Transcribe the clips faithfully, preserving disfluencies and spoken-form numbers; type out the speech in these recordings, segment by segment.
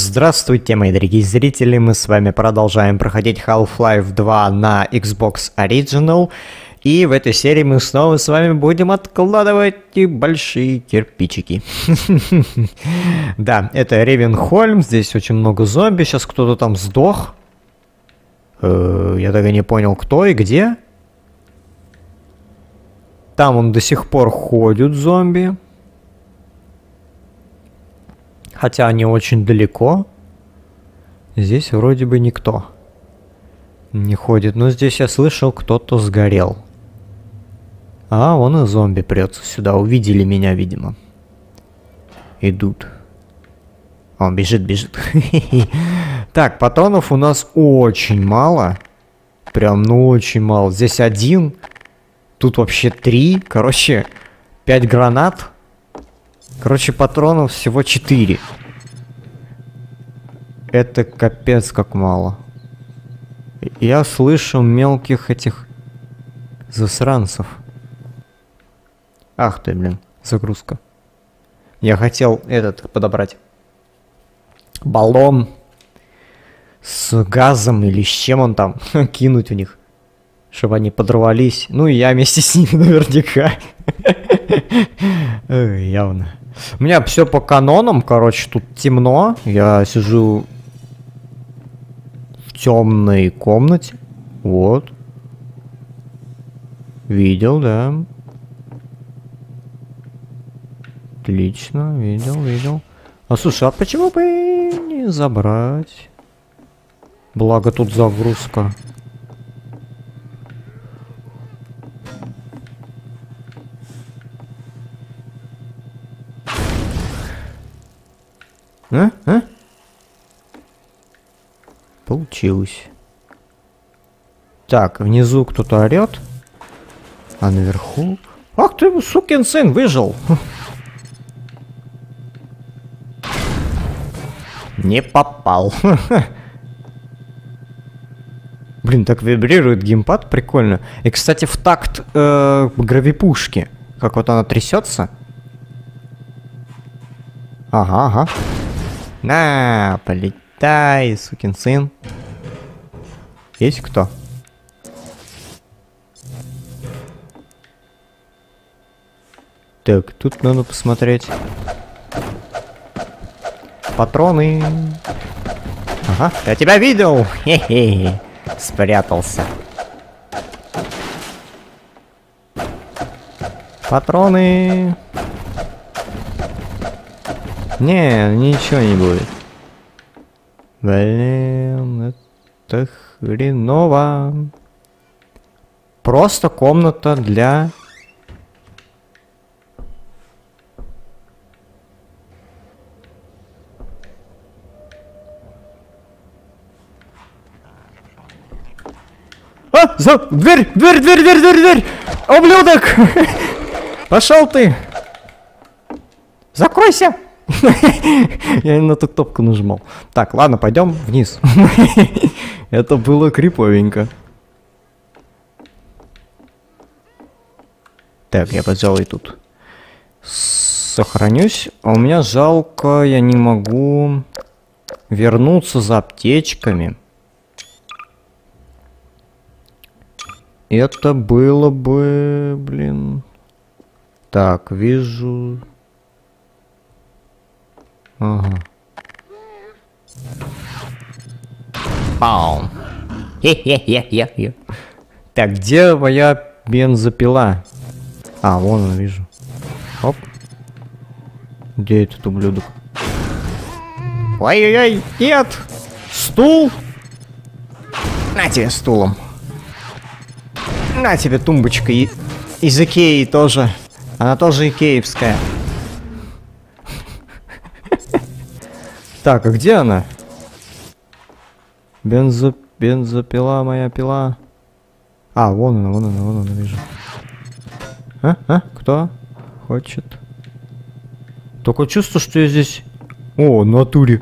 Здравствуйте, мои дорогие зрители, мы с вами продолжаем проходить Half-Life два на Xbox Original. И в этой серии мы снова с вами будем откладывать большие кирпичики. Да, это Ревенхольм, здесь очень много зомби, сейчас кто-то там сдох. Я так и не понял, кто и где. Там он до сих пор ходит, зомби. Хотя они очень далеко. Здесь вроде бы никто не ходит. Но здесь я слышал, кто-то сгорел. А, вон и зомби прется сюда. Увидели меня, видимо. Идут. Он бежит, бежит. Так, патронов у нас очень мало. Прям, ну, очень мало. Здесь один. Тут вообще три. Короче, пять гранат. Короче, патронов всего четыре. Это капец как мало. Я слышу мелких этих засранцев. Ах ты, блин, загрузка. Я хотел этот подобрать. Баллон с газом или с чем он там кинуть в них, чтобы они подорвались. Ну и я вместе с ними наверняка. Явно. У меня все по канонам, короче, тут темно. Я сижу в темной комнате. Вот. Видел, да. Отлично, видел, видел. А слушай, а почему бы не забрать? Благо тут загрузка. А? А? Получилось. Так, внизу кто-то орет. А наверху... Ах ты, сукин сын, выжил! Не попал. Блин, так вибрирует геймпад, прикольно. И, кстати, в такт э, гравипушки. Как вот она трясется. Ага, ага. На, полетай, сукин сын. Есть кто? Так, тут надо посмотреть. Патроны. Ага, я тебя видел. Хе-хе. Спрятался. Патроны. Не, ничего не будет. Блин, это хреново. Просто комната для... А, за... Дверь, дверь, дверь, дверь, дверь, дверь! Ублюдок! Пошел ты! Закройся! Я на ту кнопку нажимал. Так, ладно, пойдем вниз. Это было криповенько. Так, я, пожалуй, тут сохранюсь. А у меня жалко, я не могу вернуться за аптечками. Это было бы, блин. Так, вижу... Ага. Паум. Хе-хе-хе-хе-хе. Так, где моя бензопила? А, вон она, вижу. Оп. Где этот ублюдок? Ой-ой-ой, нет! Стул! На тебе стулом. На тебе тумбочка и... из Икеи тоже. Она тоже икеевская. Так, а где она? Бензо... Бензопила, моя пила. А, вон она, вон она, вон она, вижу. А? А? Кто? Хочет? Только чувство, что я здесь... О, в натуре.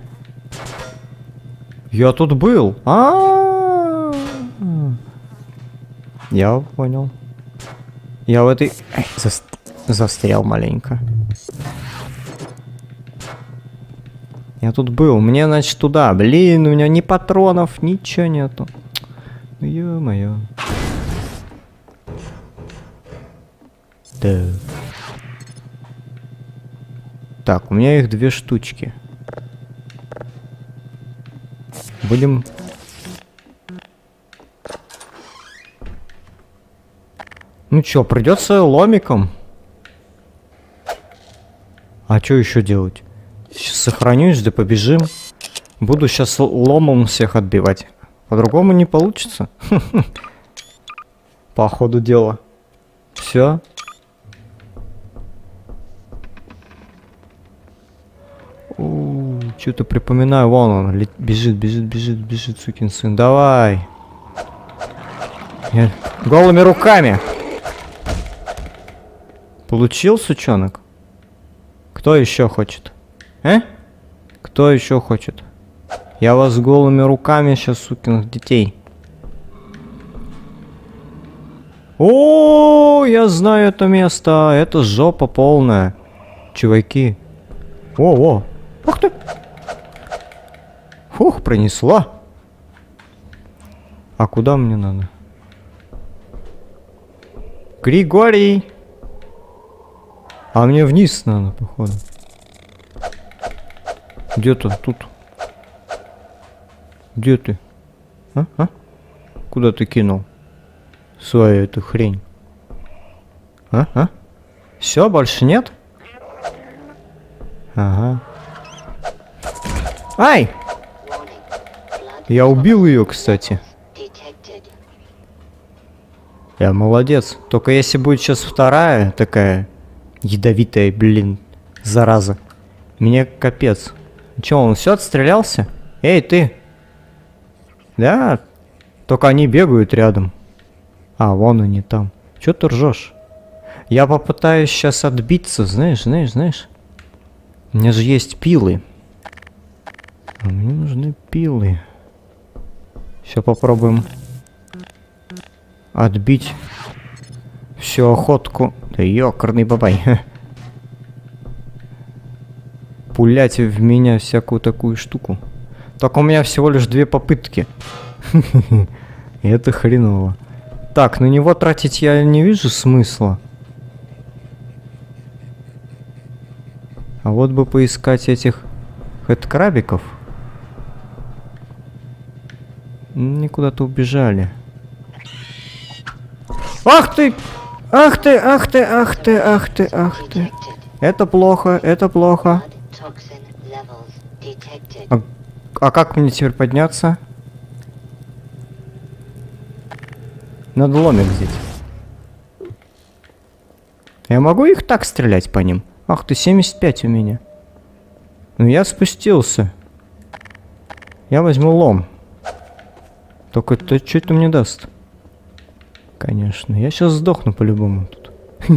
Я тут был. А, -а, -а. Я понял. Я в этой... Ай, за... застрял маленько. Я тут был. Мне, значит, туда. Блин, у меня ни патронов, ничего нету. Ё-моё. Да. Так, у меня их две штучки. Будем... Ну чё, придется ломиком. А что еще делать? Сейчас сохранюсь, да побежим. Буду сейчас ломом всех отбивать. По-другому не получится. По ходу дела. Все. Что-то припоминаю. Вон он. Бежит, бежит, бежит, бежит, сукин сын. Давай. Я... Голыми руками. Получил, сучонок? Кто еще хочет? Э? Кто еще хочет? Я вас голыми руками сейчас, сукиных детей. О, я знаю это место. Это жопа полная. Чуваки. О, о. Ух ты. Фух, пронесла. А куда мне надо? Григорий. А мне вниз надо, походу. Где ты? Тут. Где ты? А? А? Куда ты кинул свою эту хрень? А? А? Все, больше нет? Ага. Ай! Я убил ее, кстати. Я молодец. Только если будет сейчас вторая такая ядовитая, блин, зараза, мне капец. Че, он все отстрелялся? Эй, ты! Да, только они бегают рядом. А, вон они там. Че ты ржешь? Я попытаюсь сейчас отбиться, знаешь, знаешь, знаешь. У меня же есть пилы. А мне нужны пилы. Все попробуем отбить всю охотку. Да ёкарный бабай. Пулять в меня всякую такую штуку. Только у меня всего лишь две попытки. Это хреново. Так, на него тратить я не вижу смысла. А вот бы поискать этих хэдкрабиков. Они куда-то убежали. Ах ты! Ах ты, ах ты, ах ты, ах ты, ах ты. Это плохо, это плохо. А, а как мне теперь подняться? Надо ломик взять. Я могу их так стрелять по ним? Ах ты, семьдесят пять у меня. Ну я спустился. Я возьму лом. Только это что это мне даст? Конечно, я сейчас сдохну по-любому тут.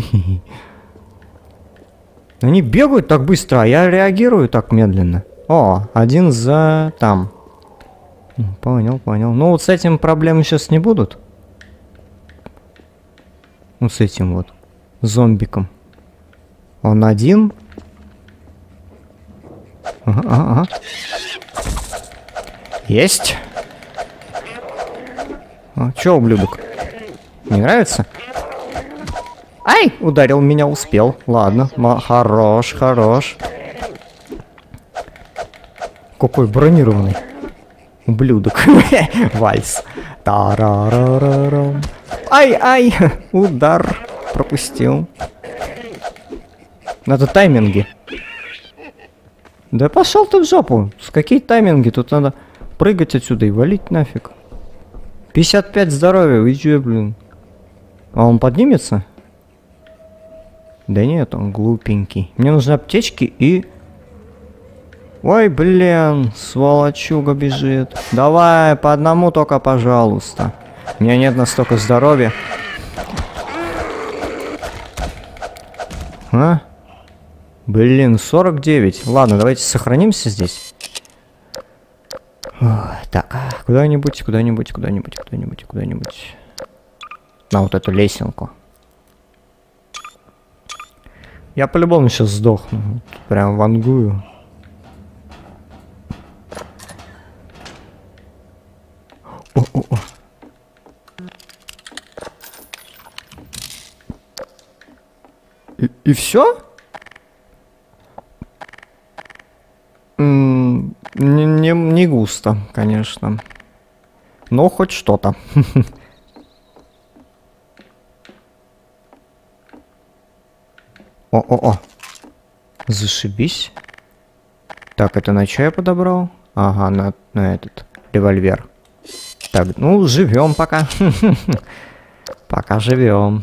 Они бегают так быстро, а я реагирую так медленно. О, один за там. Понял, понял. Ну вот с этим проблемы сейчас не будут. Ну с этим вот зомбиком. Он один. Ага, ага, ага. Есть. А, чё, ублюдок? Не нравится? Ай! Ударил меня, успел. Ладно, хорош, хорош. Какой бронированный. Ублюдок. Вальс. Тарарарарам. Ай, ай! Удар. Пропустил. Надо тайминги. Да пошел ты в жопу. С какие тайминги? Тут надо прыгать отсюда и валить нафиг. пятьдесят пять здоровья, вы че, блин? А он поднимется? Да нет, он глупенький. Мне нужны аптечки и... Ой, блин, сволочуга бежит. Давай, по одному только, пожалуйста. У меня нет настолько здоровья. А? Блин, сорок девять. Ладно, давайте сохранимся здесь. Ой, так, куда-нибудь, куда-нибудь, куда-нибудь, куда-нибудь, куда-нибудь. На вот эту лесенку. Я по-любому сейчас сдохну. Прям вангую. И, и все? Не, не, не густо, конечно. Но хоть что-то. О-о-о. Зашибись. Так, это на что я подобрал? Ага, на, на этот револьвер. Так, ну, живем пока. Пока живем.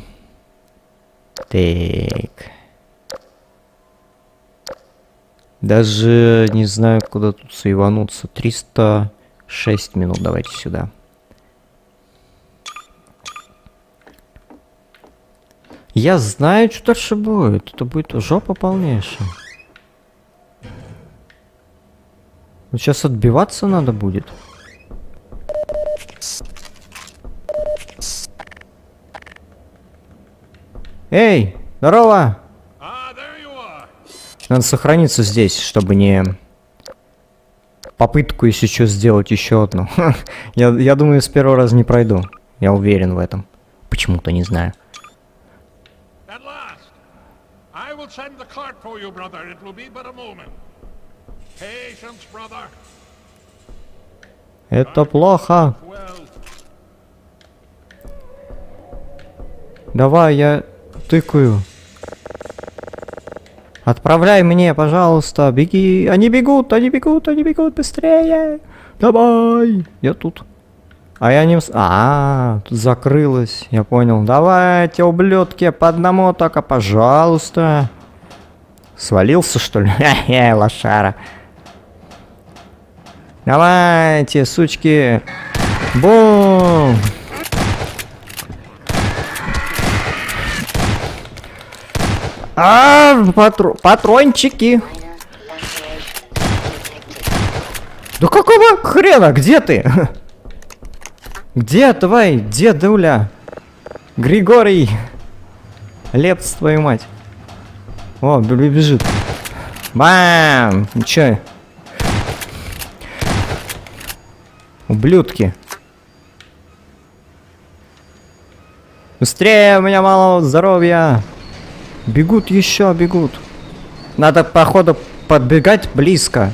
Так. Даже не знаю, куда тут соивануться. триста шесть минут. Давайте сюда. Я знаю, что дальше будет. Это будет жопа полнейшая. Вот сейчас отбиваться надо будет. Эй, здорово! Надо сохраниться здесь, чтобы не... Попытку, если что, сделать еще одну. я, я думаю, с первого раза не пройду. Я уверен в этом. Почему-то не знаю. Это плохо. Давай, я тыкаю. Отправляй мне, пожалуйста. Беги. Они бегут, они бегут, они бегут быстрее. Давай. Я тут. А я не... А, тут закрылось. Я понял. Давайте, ублюдки, по одному только, пожалуйста. Свалился, что ли? Хе-хе, лошара. Давайте, сучки. Бум. А, патро... патрончики. Да какого хрена? Где ты? Где твой дедуля? Григорий. Лепс, твою мать. О, бежит. Бам! Ничего. Ублюдки. Быстрее, у меня мало здоровья. Бегут еще, бегут. Надо, походу, подбегать близко.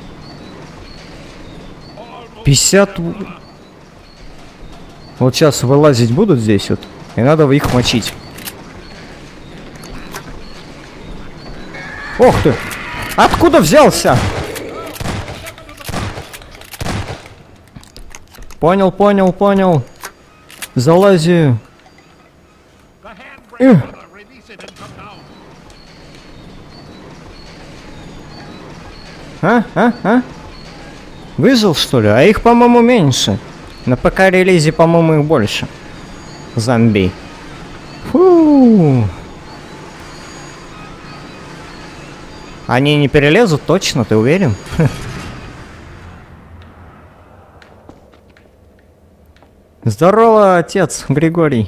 пятьдесят... Вот сейчас вылазить будут здесь вот. И надо их мочить. Ох ты! Откуда взялся? Понял, понял, понял. Залази. Эх. А, а, а? Выжил, что ли? А их, по-моему, меньше. На ПК-релизе, по-моему, их больше. Зомби. Фу. Они не перелезут точно, ты уверен? Здорово, отец Григорий.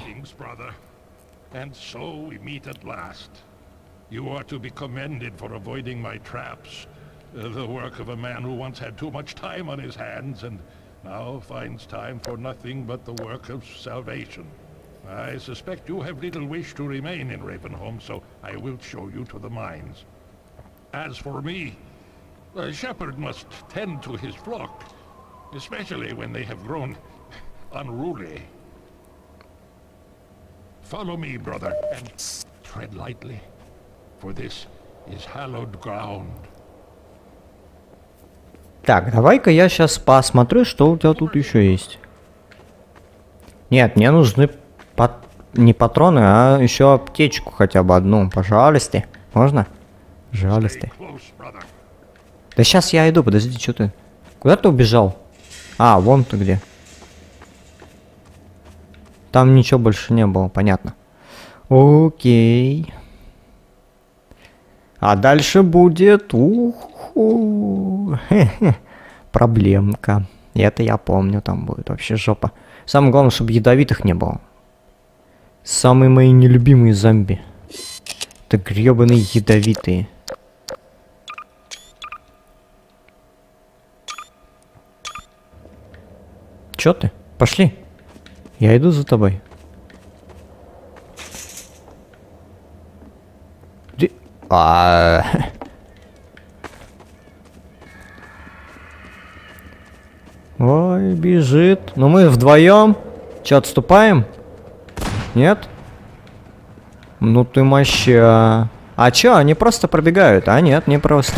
Uh, the work of a man who once had too much time on his hands and now finds time for nothing but the work of salvation. I suspect you have little wish to remain in Ravenholm, so I will show you to the mines. As for me, a shepherd must tend to his flock, especially when they have grown unruly. Follow me, brother, and tread lightly, for this is hallowed ground. Так, давай-ка я сейчас посмотрю, что у тебя тут еще есть. Нет, мне нужны пат... не патроны, а еще аптечку хотя бы одну. Пожалуйста. Можно? Пожалуйста. Да сейчас я иду, подожди, что ты? Куда ты убежал? А, вон ты где. Там ничего больше не было, понятно. Окей. А дальше будет... Ух. Проблемка. И это я помню, там будет вообще жопа. Самое главное, чтобы ядовитых не было. Самые мои нелюбимые зомби. Это гребаные ядовитые. Чё ты? Пошли. Я иду за тобой. А... Ой, бежит. Ну мы вдвоем. Че, отступаем? Нет? Ну ты моща. А чё, они просто пробегают? А нет, не просто.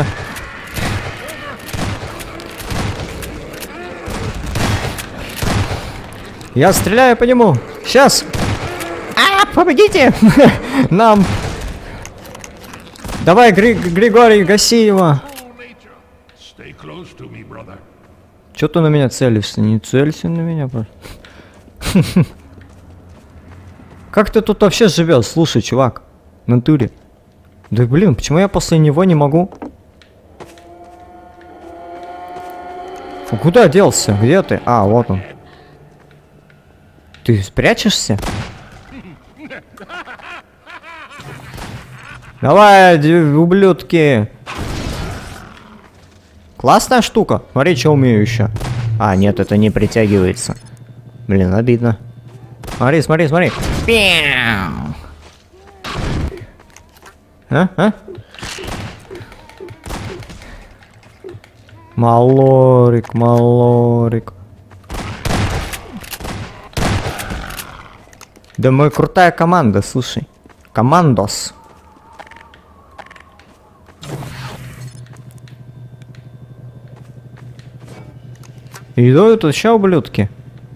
Я стреляю по нему. Сейчас. А, помогите! Нам. Давай, Гри Григорий, гаси его. Чё ты на меня целишься? Не целься на меня, просто. Как ты тут вообще живешь? Слушай, чувак. В натуре. Да блин, почему я после него не могу? Фу, куда делся? Где ты? А, вот он. Ты спрячешься? Давай, ублюдки. Классная штука. Смотри, что умею еще. А, нет, это не притягивается. Блин, обидно. Смотри, смотри, смотри. А? А? Малорик, малорик. Да мы крутая команда, слушай. Командос. Идут еще ублюдки.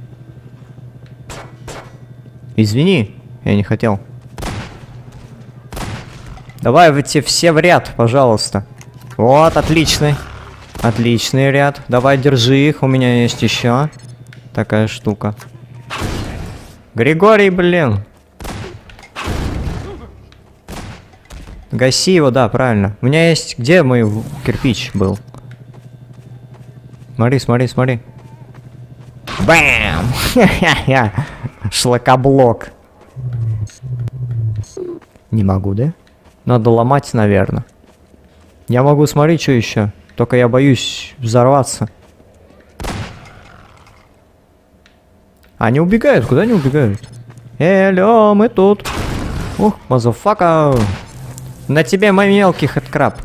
Извини, я не хотел. Давай эти все в ряд, пожалуйста. Вот, отличный. Отличный ряд. Давай, держи их, у меня есть еще такая штука. Григорий, блин. Гаси его, да, правильно. У меня есть... Где мой кирпич был? Смотри, смотри, смотри. Бэм! Шлакоблок. Не могу, да? Надо ломать, наверное. Я могу смотреть, что еще. Только я боюсь взорваться. Они убегают, куда они убегают? Элё, мы тут. Ух, мазафака. На тебе, мой мелкий хэдкраб.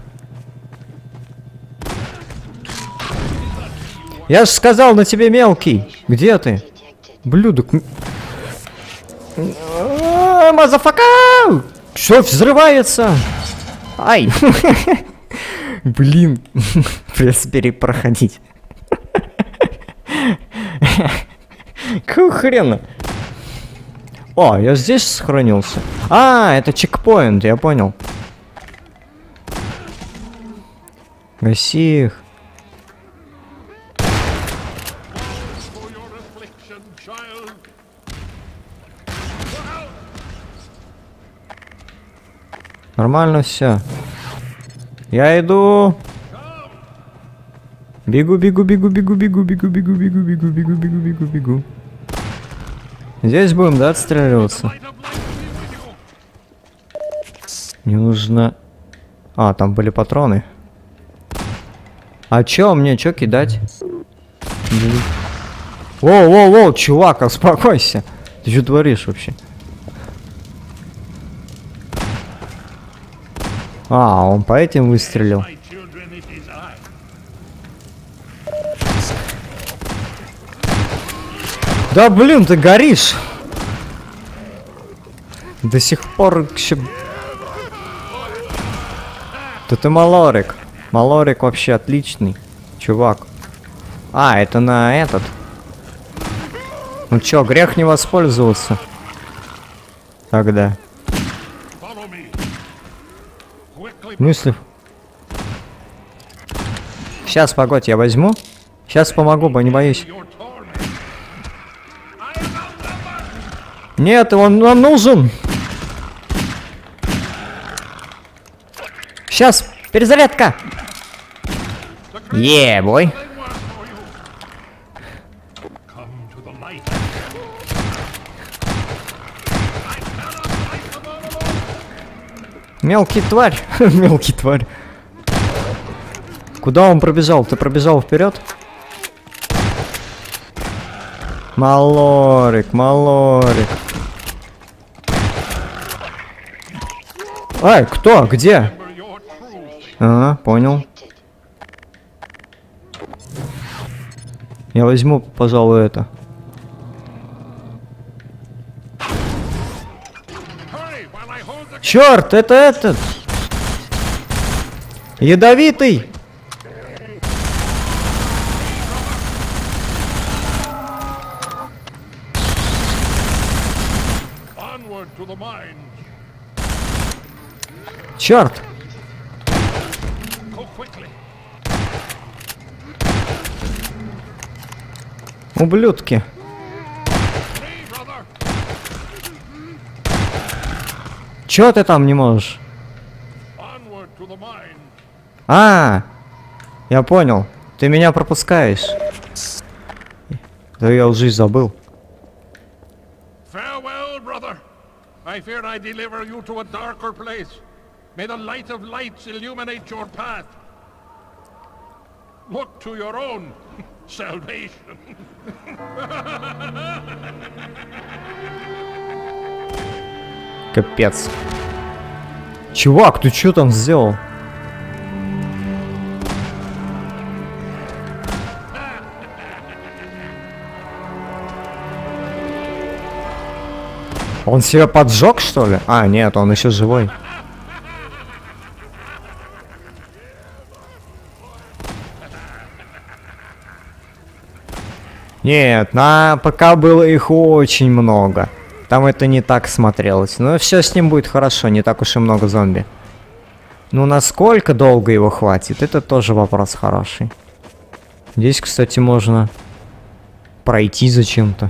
Я же сказал, на тебе мелкий. Где ты? Блюдок. Мазафака! Что взрывается? Ай! Блин. Придется перепроходить. Какого хрена? О, я здесь сохранился. А, это чекпоинт, я понял. Гаси их. Нормально все. Я иду. Бегу, бегу, бегу, бегу, бегу, бегу, бегу, бегу, бегу, бегу, бегу, бегу, бегу. Здесь будем, да, отстреливаться? Не нужно... А, там были патроны. А чё мне, чё кидать? Воу, воу, воу, чувак, успокойся. Ты что творишь вообще? А, он по этим выстрелил. Да блин, ты горишь. До сих пор еще... Да ты малорик. Малорик вообще отличный. Чувак. А, это на этот. Ну чё, грех не воспользоваться. Тогда. Мысли. Сейчас, погодь, я возьму. Сейчас помогу, не боюсь. Нет, он нам нужен. Сейчас, перезарядка. Е, бой. Мелкий тварь. Мелкий тварь. Куда он пробежал? Ты пробежал вперед? Малорик, малорик. Ай, кто? Где? Ага, понял. Я возьму, пожалуй, это. Черт, это этот! Ядовитый! Черт! Ублюдки! Чё ты там не можешь? А, я понял. Ты меня пропускаешь. Да я уже забыл. Farewell, brother. I fear I deliver you to a darker place. May the light of lights illuminate your path. Look to your own salvation. Капец. Чувак, ты что там сделал? Он себя поджег, что ли? А, нет, он еще живой. Нет, на ПК было их очень много. Там это не так смотрелось. Но все с ним будет хорошо, не так уж и много зомби. Ну, насколько долго его хватит, это тоже вопрос хороший. Здесь, кстати, можно пройти зачем-то.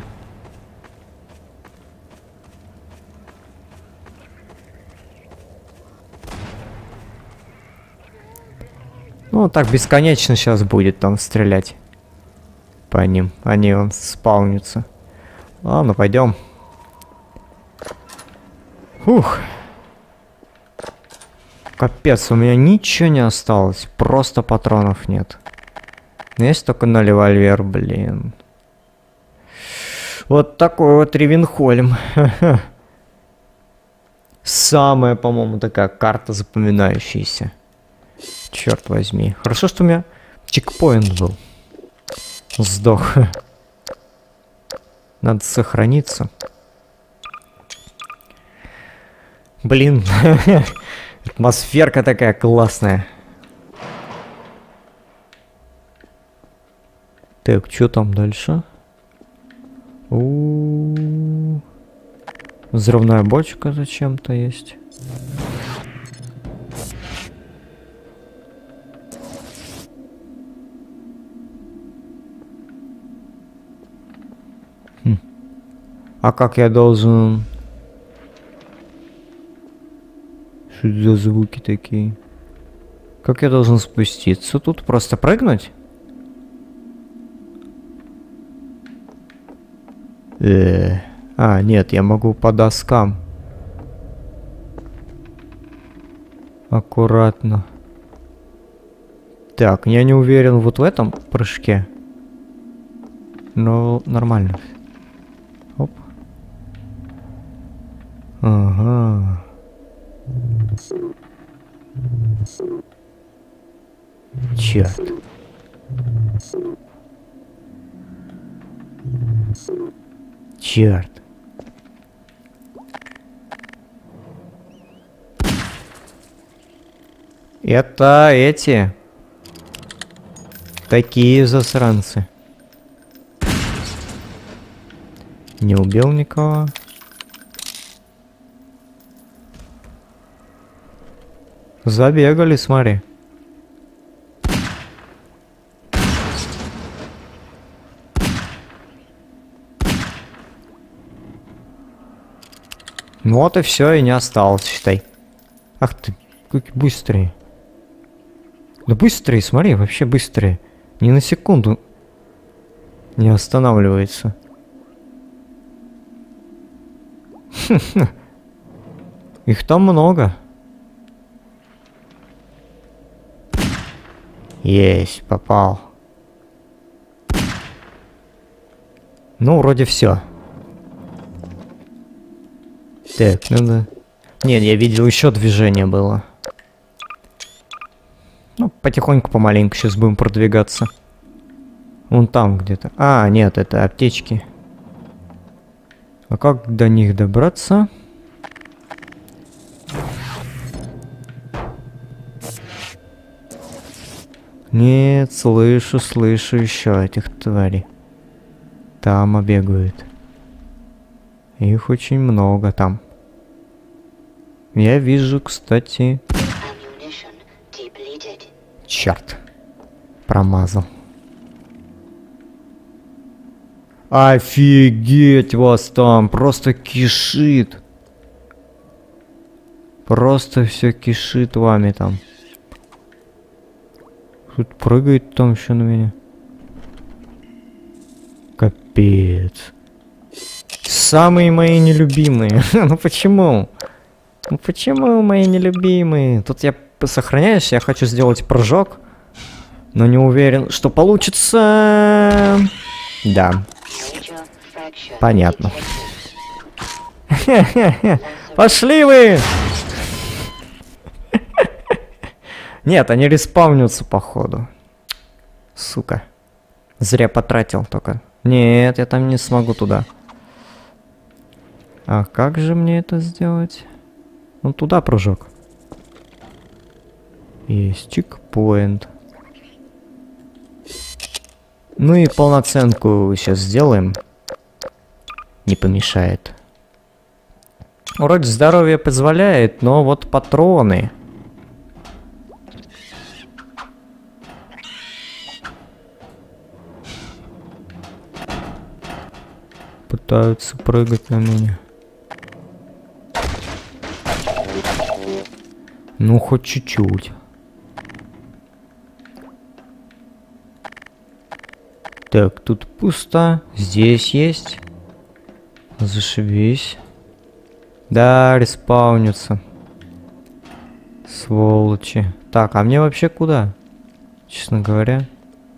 Ну, так бесконечно сейчас будет там стрелять. По ним. Они вон спаунятся. Ладно, пойдем. Фух. Капец, у меня ничего не осталось. Просто патронов нет. Есть только на револьвер, блин. Вот такой вот Ревенхольм. Самая, по-моему, такая карта запоминающаяся. Черт возьми. Хорошо, что у меня чекпоинт был. Сдох. Надо сохраниться. Блин. Атмосферка такая классная. Так, что там дальше? У-у-у. Взрывная бочка зачем-то есть. Хм. А как я должен... Что за звуки такие? Как я должен спуститься? Тут просто прыгнуть? Э-э. А, нет, я могу по доскам. Аккуратно. Так, я не уверен вот в этом прыжке. Но нормально. Оп. Ага. Черт. Черт. Это эти. Такие засранцы. Не убил никого. Забегали, смотри. Ну вот и все, и не осталось, считай. Ах ты, как быстрее. Да быстрее, смотри, вообще быстрее. Ни на секунду не останавливается. Их там много. Есть, попал. Ну, вроде все. Так, надо... Нет, я видел, еще движение было. потихоньку, помаленьку сейчас будем продвигаться. Вон там где-то. А, нет, это аптечки. А как до них добраться? Нет, слышу, слышу еще этих тварей. Там бегают. Их очень много там. Я вижу, кстати... Черт. Промазал. Офигеть вас там. Просто кишит. Просто все кишит вами там. Тут прыгает там еще на меня. Капец. Самые мои нелюбимые. Ну почему? Ну почему мои нелюбимые? Тут я сохраняюсь, я хочу сделать прыжок. Но не уверен, что получится. Да. Понятно. Пошли вы! Нет, они респаунятся, походу. Сука. Зря потратил только. Нет, я там не смогу туда. А как же мне это сделать? Ну, туда прыжок. Есть чекпоинт. Ну и полноценку сейчас сделаем. Не помешает. Вроде здоровье позволяет, но вот патроны... Пытаются прыгать на меня. Ну, хоть чуть-чуть. Так, тут пусто. Здесь есть. Зашибись. Да, респаунится. Сволочи. Так, а мне вообще куда? Честно говоря.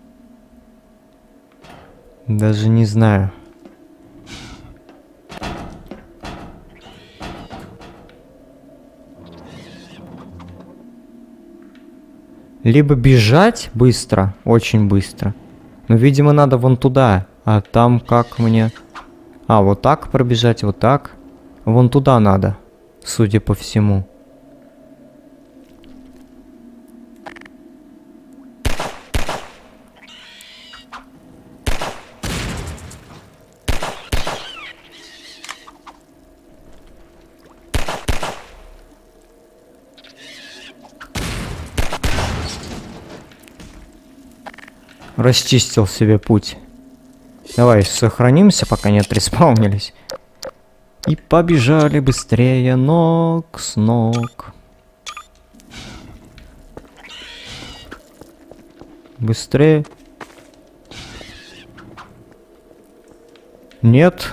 Даже не знаю. Либо бежать быстро, очень быстро. Но, видимо, надо вон туда. А там как мне... А, вот так пробежать, вот так. Вон туда надо, судя по всему. Расчистил себе путь. Давай сохранимся, пока не отреспаунились. И побежали быстрее, ног с ног. Быстрее. Нет.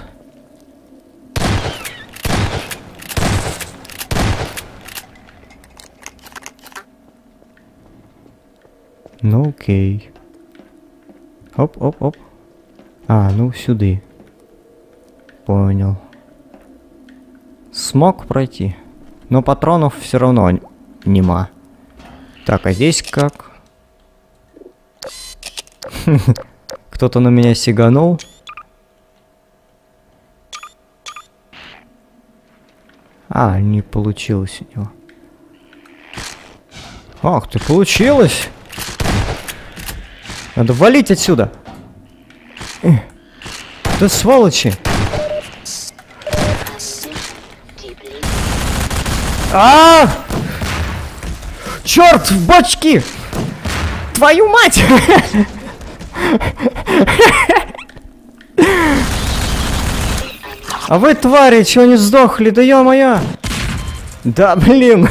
Ну окей. Оп-оп-оп. А, ну сюда. Понял. Смог пройти. Но патронов все равно нема. Так, а здесь как? Кто-то на меня сиганул. А, не получилось у него. Ах ты, получилось! Надо валить отсюда! Да сволочи! А! Черт, в бочки! Твою мать! А вы, твари, чего не сдохли? Да ё-моё! Да, блин!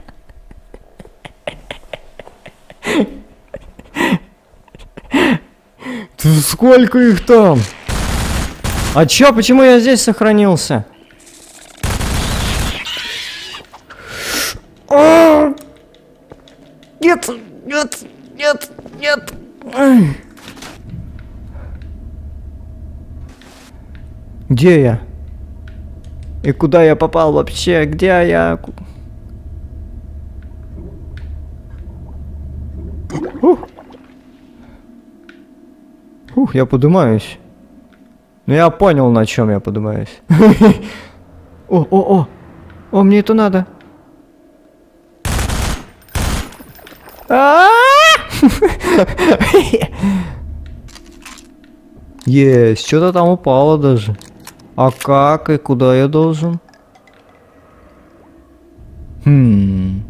Сколько их там? А чё, почему я здесь сохранился? О! Нет, нет, нет, нет. Где я? И куда я попал вообще? Где я? Ух. Ух, я поднимаюсь. Ну я понял, на чем я поднимаюсь. О, о, о. О, мне это надо. Есть, что-то там упало даже. А как и куда я должен? Хм.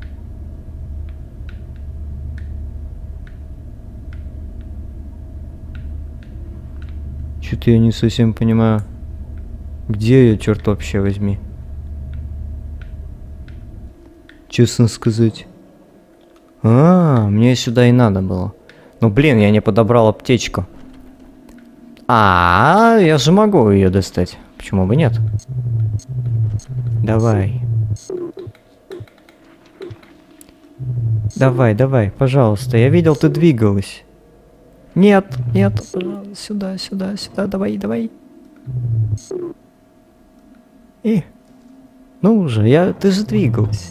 Что-то я не совсем понимаю. Где я, черт вообще возьми? Честно сказать. А, мне сюда и надо было. Ну блин, я не подобрал аптечку. А, я же могу ее достать. Почему бы нет? Давай. Давай, давай, пожалуйста. Я видел, ты двигалась. Нет, нет. Сюда, сюда, сюда. Давай, давай. И. Ну уже, я, ты же двигалась.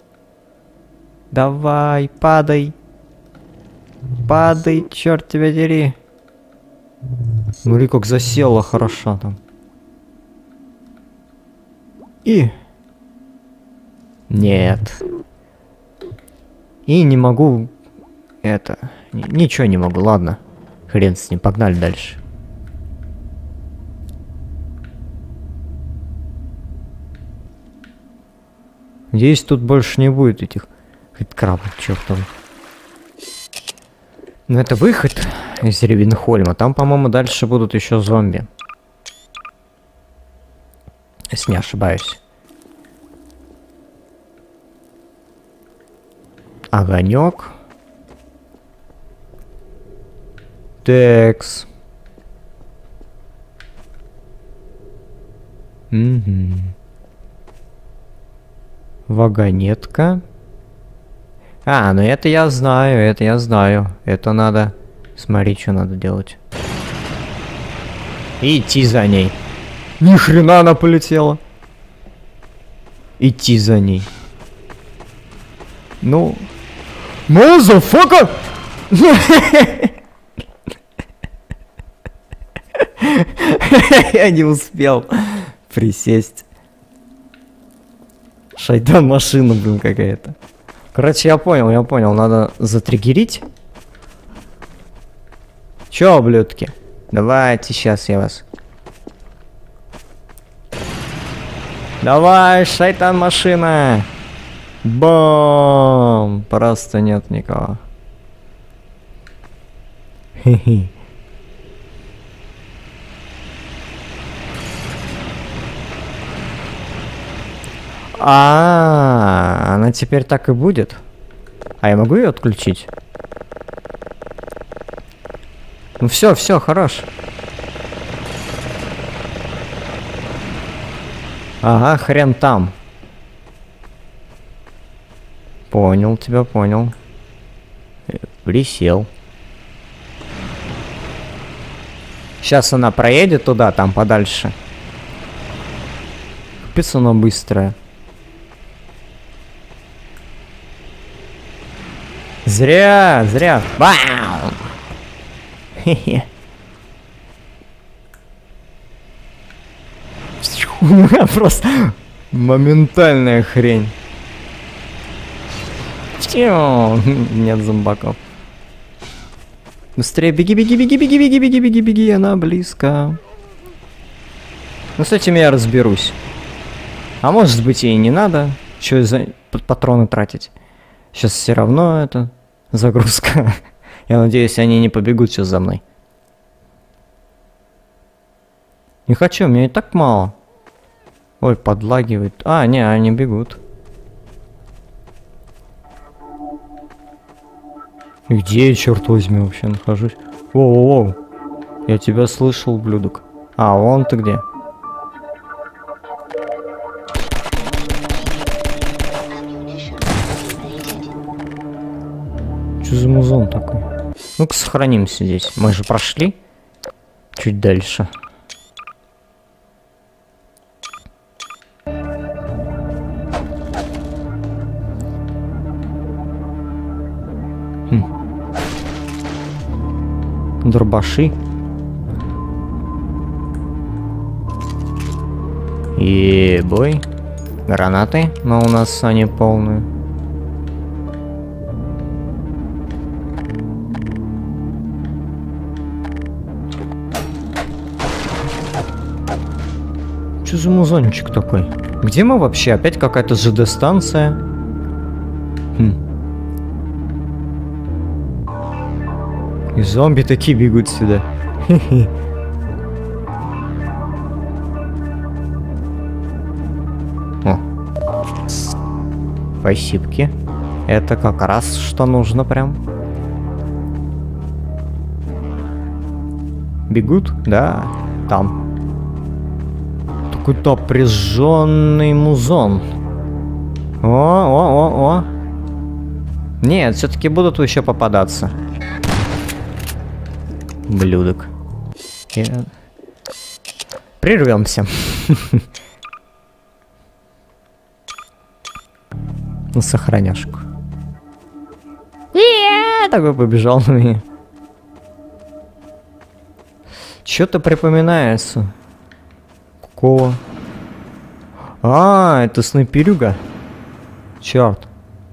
Давай, падай. Падай, черт тебя дери. Смотри, как засела хорошо там. И. Нет. И не могу... Это... Ничего не могу, ладно. Хрен с ним, погнали дальше. Надеюсь, тут больше не будет этих... крабов чертовых. Ну это выход из Ревенхольма. Там, по-моему, дальше будут еще зомби. Если не ошибаюсь. Огонек. Текс. Угу. Вагонетка. А, ну это я знаю, это я знаю. Это надо... Смотри, что надо делать. Идти за ней. Ни хрена она полетела. Идти за ней. Ну... Мазафака! Я не успел присесть. Шайтан машина, блин, какая-то. Короче, я понял, я понял. Надо затриггерить. Чё, ублюдки? Давайте, сейчас я вас... Давай, шайтан машина! Бам! Просто нет никого. Хе-хе. А, она теперь так и будет. А я могу ее отключить? Ну все, все, хорош. Ага, хрен там. Понял тебя, понял. Присел. Сейчас она проедет туда, там подальше. Капец, она быстрая. Зря, зря. Бам! Хе-хе. Просто моментальная хрень. Нет зомбаков. Быстрее беги, беги, беги, беги, беги, беги, беги, беги, она близко. Ну с этим я разберусь. А может быть и не надо. Что за патроны тратить? Сейчас все равно это загрузка. Я надеюсь, они не побегут сейчас за мной. Не хочу, мне и так мало. Ой, подлагивает. А, не, они бегут. Где я, черт возьми, вообще нахожусь? Воу-воу-воу. Я тебя слышал, ублюдок. А, вон ты где. Что за музон такой? Ну-ка, сохранимся здесь. Мы же прошли чуть дальше. Хм. Дробаши. Ебой. Гранаты, но у нас они полные. Что за музончик такой? Где мы вообще? Опять какая-то ЖД-станция. Хм. И зомби такие бегут сюда. О. Спасибки. Это как раз что нужно прям. Бегут? Да. Там. Какой-то напряженный музон. О, о, о, о. Нет, все-таки будут еще попадаться. Блюдок. Я... Прервемся. На сохраняшку. Такой побежал на меня. Что-то припоминается. Какого? А, это снайперюга. Черт.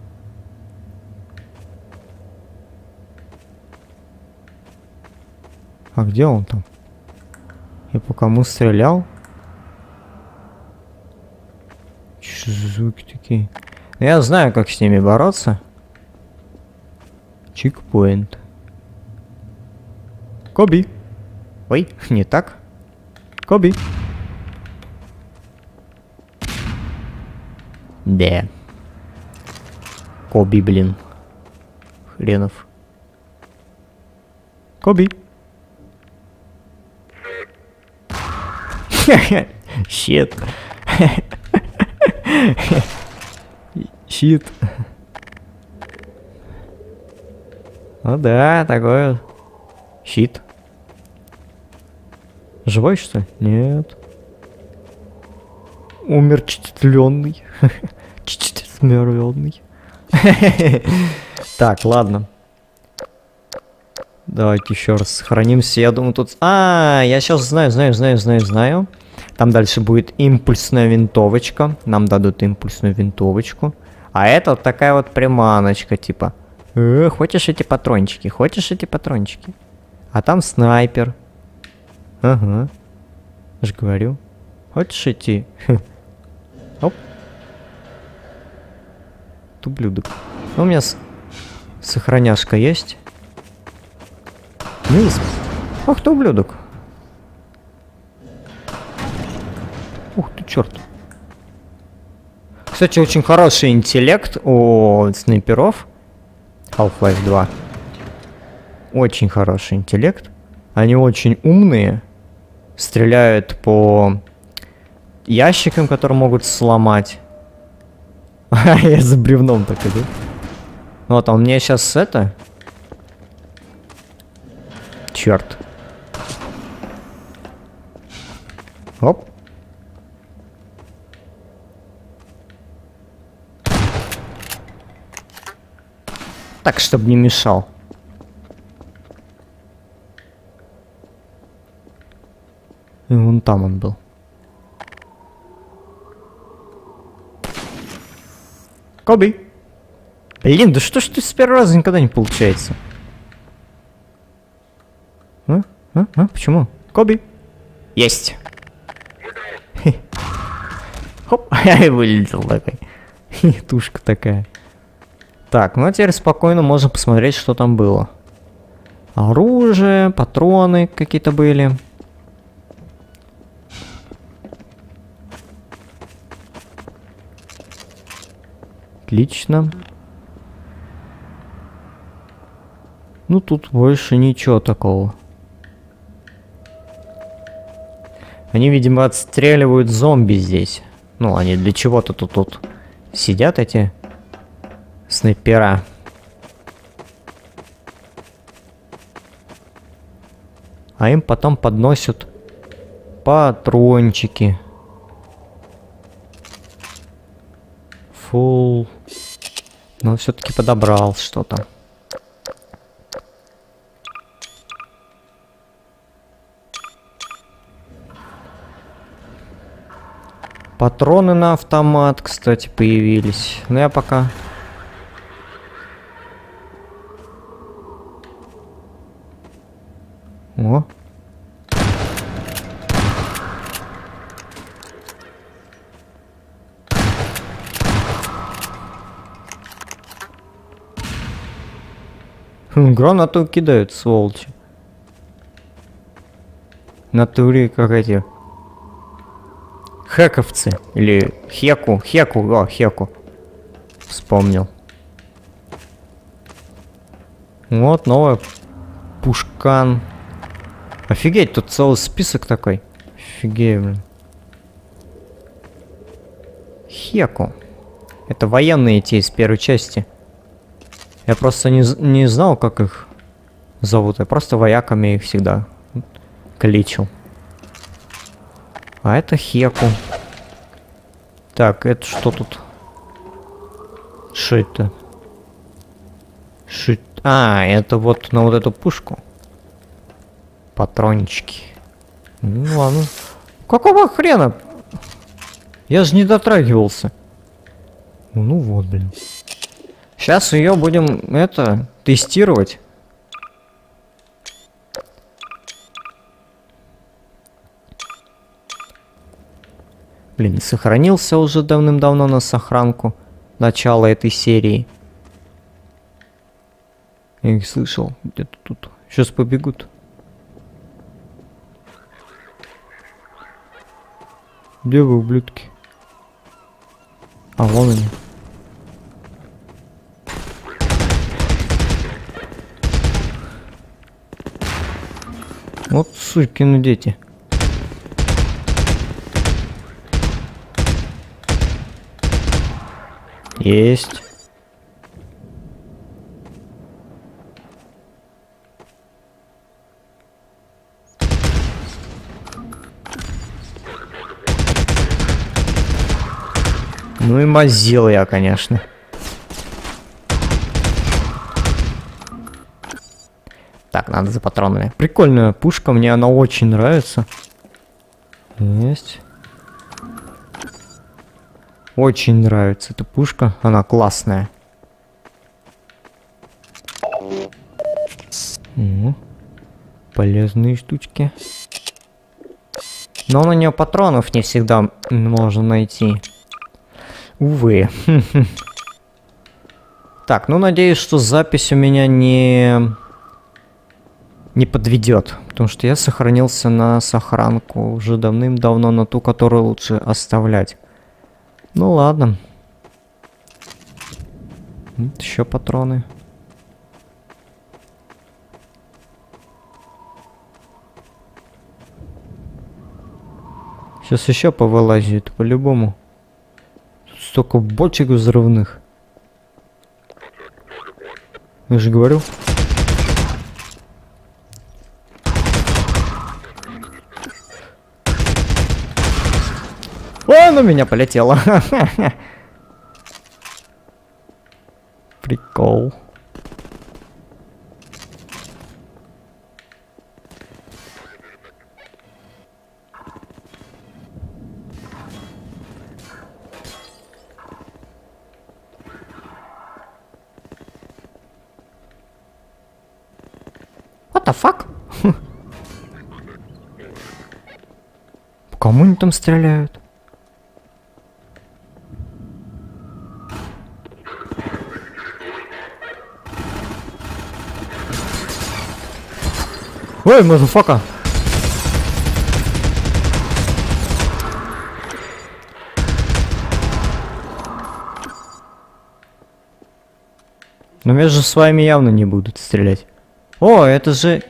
А где он там? Я по кому стрелял? Что за звуки такие? Я знаю, как с ними бороться. Чекпоинт. Коби. Ой, не так. Коби. Да. Коби, блин. Хренов. Коби. Щит. Щит. Ну да, такой щит. Живой, что ли? Нет. Умер чтленный. Чтленный. Так, ладно. Давайте еще раз сохранимся. Я думаю, тут... А, я сейчас знаю, знаю, знаю, знаю, знаю. Там дальше будет импульсная винтовочка. Нам дадут импульсную винтовочку. А это вот такая вот приманочка, типа. Э, хочешь эти патрончики? Хочешь эти патрончики? А там снайпер. Ага. Я же говорю. Хочешь идти? Оп. Тублюдок. У меня с... сохраняшка есть. Низ. Ах ты, ублюдок. Ух ты, черт. Кстати, очень хороший интеллект у снайперов. Half-Life два. Очень хороший интеллект. Они очень умные. Стреляют по ящикам, которые могут сломать. А я за бревном так иду. Вот, а он мне сейчас это... Черт. Оп. Так, чтобы не мешал. И вон там он был. Коби. Блин, да что ж ты с первого раза никогда не получается? А? А? А? Почему? Коби. Есть. Хоп. И вылетел такой. Тушка такая. Так, ну а теперь спокойно можно посмотреть, что там было. Оружие, патроны какие-то были. Отлично. Ну тут больше ничего такого. Они, видимо, отстреливают зомби здесь. Ну, они для чего-то тут, тут сидят, эти снайпера. А им потом подносят патрончики. Фул. Но все-таки подобрал что-то. Патроны на автомат, кстати, появились. Но я пока... О. Гранату кидают, сволочи. На туре как эти... Хэковцы. Или Хеку. Хеку. О, Хеку. Вспомнил. Вот новая пушкан. Офигеть, тут целый список такой. Офигеть, блин. Хеку. Это военные те из первой части. Я просто не, не знал, как их зовут. Я просто вояками их всегда кличил. А это Хеку. Так, это что тут? Что это? Шит. А, это вот на вот эту пушку. Патрончики. Ну ладно. Какого хрена? Я же не дотрагивался. Ну вот, блин. Сейчас ее будем, это, тестировать. Блин, сохранился уже давным-давно на сохранку. Начало этой серии. Я их слышал. Где-то тут. Сейчас побегут. Где вы, ублюдки? А, вон они. Вот сукины дети. Есть. Ну и мазил я, конечно. Так, надо за патронами. Прикольная пушка, мне она очень нравится. Есть. Очень нравится эта пушка, она классная. О, полезные штучки. Но на нее патронов не всегда можно найти. Увы. Так, ну надеюсь, что запись у меня не... не подведет. Потому что я сохранился на сохранку уже давным-давно, на ту, которую лучше оставлять. Ну ладно. Вот еще патроны. Сейчас еще повылазит, по-любому. Столько бочек взрывных. Я же говорю. О, на меня полетело. Прикол. What the fuck? По кому они там стреляют? Ой, мазафака! Но между с вами явно не будут стрелять. О, это же...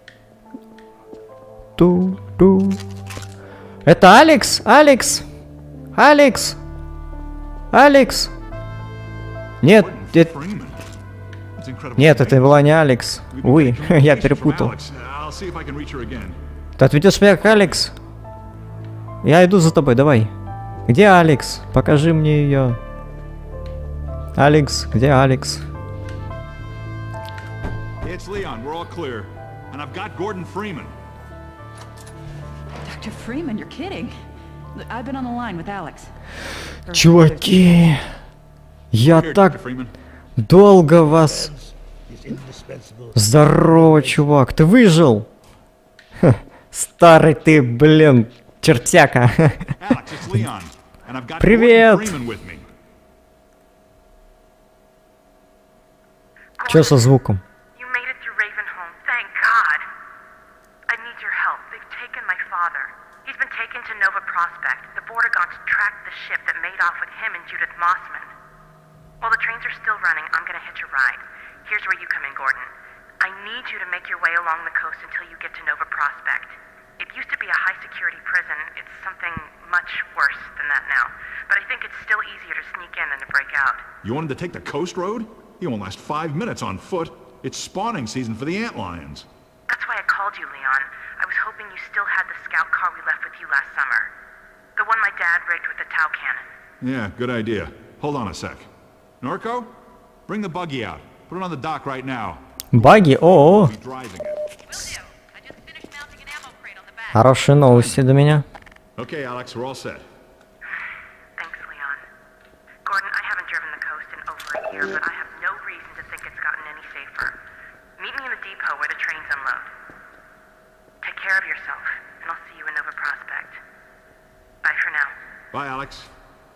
Ту-ту. Это Алекс! Алекс! Алекс! Алекс! Нет, это... Нет, это была не Алекс. Ой, я перепутал. Ты отведешь меня к Алекс? Я иду за тобой, давай. Где Алекс? Покажи мне ее. Алекс, где Алекс? It's Leon, we're all clear. And I've got Gordon Freeman. Doctor Freeman, you're kidding. I've been on the line with Alex. Чуваки, я Here, так Doctor Freeman. долго вас... Здорово, чувак, ты выжил? Ха, старый ты, блин, чертяка. Alex, it's Leon, and I've got Привет. Gordon Freeman with me. Чё со звуком? You made it through Ravenholm, thank God. I need your help. They've taken my father. He's been taken to Nova Prospect. The Vortigaunts tracked the ship that made off with him and Judith Mossman. While the trains are still running, I'm gonna hitch a ride. Here's where you come in, Gordon. I need you to make your way along the coast until you get to Nova Prospect. It used to be a high-security prison. It's something much worse than that now. But I think it's still easier to sneak in than to break out. You wanted to take the coast road? You won't last five minutes on foot. It's spawning season for the antlions. That's why I called you, Leon. I was hoping you still had the scout car we left with you last summer. The one my dad rigged with the Tau cannon. Yeah, good idea. Hold on a sec. Norco, bring the buggy out. Put it on the dock right now. Баги, о, Be driving it. хорошие новости для меня. Okay, Alex, we're all set. Thanks, Leon. Gordon, I haven't driven the coast in over a year, but I have no reason to think it's gotten any safer. Meet me in the depot where the trains unload. Take care of yourself, and I'll see you in Nova Prospect. Bye for now. Bye, Alex.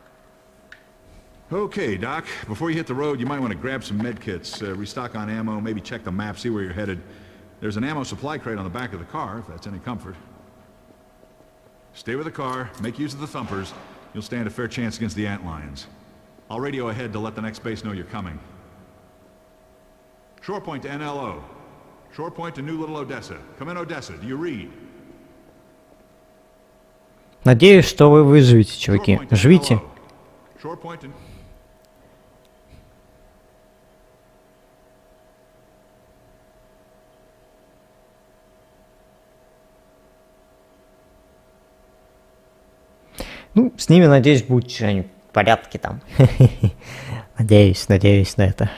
Okay, Doc. Before you hit the road, you might want to grab some med kits, uh, restock on ammo, maybe check the map, see where you're headed. There's an ammo supply crate on the back of the car, if that's any comfort. Stay with the car, make use of the thumpers. You'll stand a fair chance against the antlions. I'll radio ahead to let the next base know you're coming. Shore point to N L O. Shore point to New Little Odessa. Come in, Odessa. Do you read? Надеюсь, что вы выживете, Shore чуваки. point to Живите. N L O. Shore point to... Ну, с ними, надеюсь, будет что-нибудь в порядке там. Надеюсь, надеюсь на это.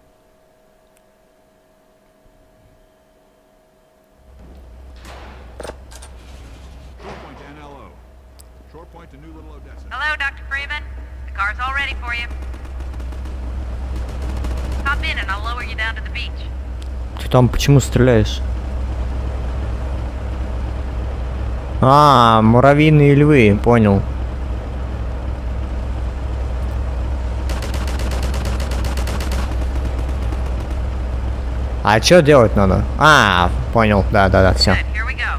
Shore point to N L O. Shore point to New Little Odessa. Hello, Doctor Freeman. The car's all ready for you. Hop in and I'll lower you down to the beach. Ты там почему стреляешь? А, муравьиные львы, понял. А что делать надо? А, понял, да-да-да, все. Good, here we go.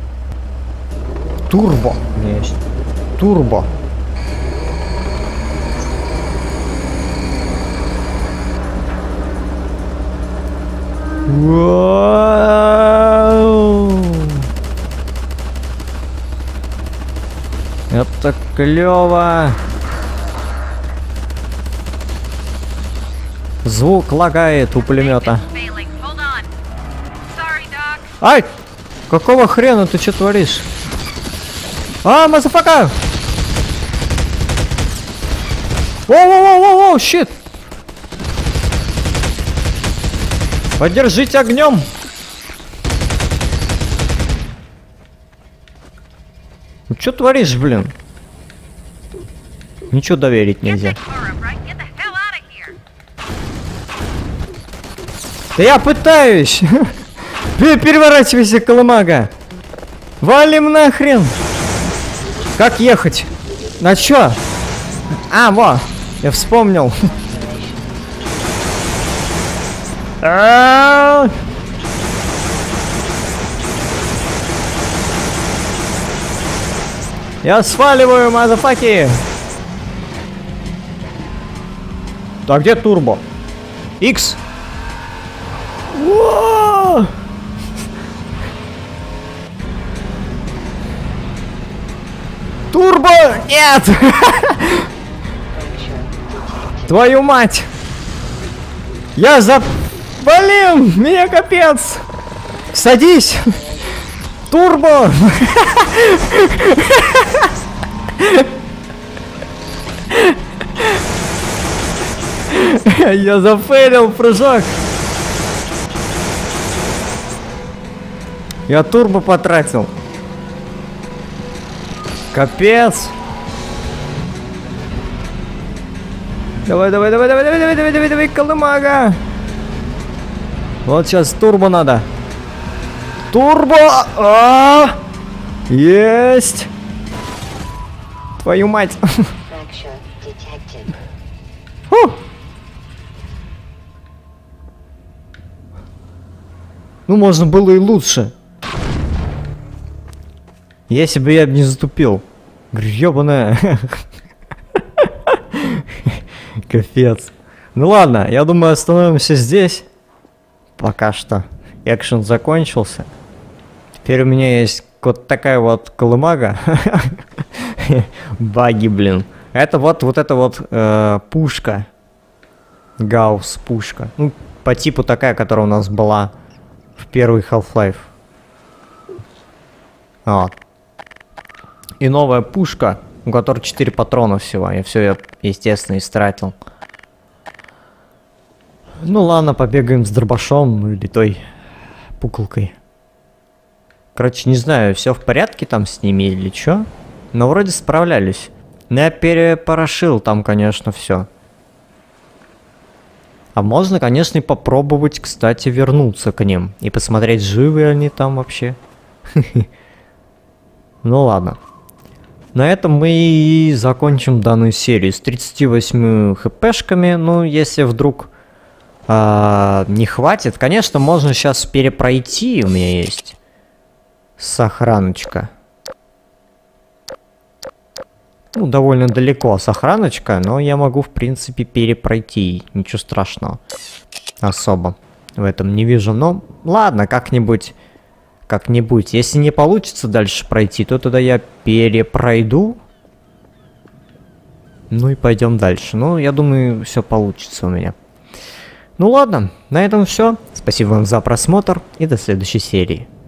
Турбо. Есть. Турбо. Вау! Это клево. Звук лагает у пулемета. Failing. Hold on. Sorry, Doc. Ай! Какого хрена ты что творишь? А, мазафака! Воу-воу-воу-воу, щит! Поддержите огнем! Ну что творишь, блин? Ничего доверить Get нельзя. that car up, right? Get the hell out of here. Да я пытаюсь! Переворачивайся, колымага! Валим нахрен! Как ехать? На чё? А, во! Я вспомнил. А-а-а! Я сваливаю, мазафаки! Так, где турбо? Икс! Уа! Турбо! Нет! Твою мать! Я за... Блин! Меня капец! Садись! Турбо! Я зафейлил прыжок! Я турбо потратил. Капец. Давай, давай, давай, давай, давай, давай, давай, давай, давай, колымага. Вот сейчас турбо надо. Турбо! А! Есть! Твою мать! Фу! Ну, можно было и лучше. Если бы я не затупил. Грёбаная. Капец. Ну ладно, я думаю, остановимся здесь. Пока что. Экшен закончился. Теперь у меня есть вот такая вот колымага. Баги, блин. Это вот, вот эта вот э, пушка. Гаусс пушка. Ну, по типу такая, которая у нас была в первый Half-Life. Вот. И новая пушка, у которой четыре патрона всего. Я все, я, естественно, истратил. Ну ладно, побегаем с дробашом или той пуколкой. Короче, не знаю, все в порядке там с ними или что. Но вроде справлялись. Но я перепорошил там, конечно, все. А можно, конечно, и попробовать, кстати, вернуться к ним. И посмотреть, живы они там вообще. Ну ладно. На этом мы и закончим данную серию с тридцатью восьмью хпшками. Ну, если вдруг а, не хватит, конечно, можно сейчас перепройти. У меня есть сохраночка. Ну, довольно далеко сохраночка, но я могу, в принципе, перепройти. Ничего страшного. Особо в этом не вижу. Но ладно, как-нибудь... Как-нибудь. Если не получится дальше пройти, то тогда я перепройду. Ну и пойдем дальше. Ну, я думаю, все получится у меня. Ну ладно, на этом все. Спасибо вам за просмотр и до следующей серии.